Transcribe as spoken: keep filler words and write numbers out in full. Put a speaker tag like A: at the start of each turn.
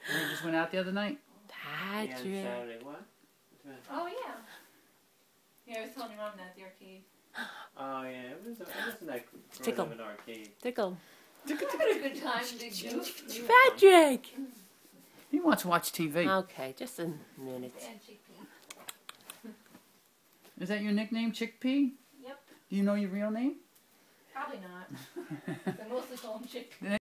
A: You just went out the other night?
B: Patrick.
C: Yeah, Saturday. What?
D: Oh, yeah. Yeah, I was telling your mom that at the arcade.
C: Oh, yeah. It was, it wasn't that
B: Tickle.
C: great of an arcade.
B: Tickle.
D: I had a good time, did you?
B: Patrick!
A: He wants to watch T V.
B: Okay, just a minute.
D: And chickpea.
A: Is that your nickname, Chickpea?
D: Yep.
A: Do you know your real name?
D: Probably not. I mostly call him chickpea.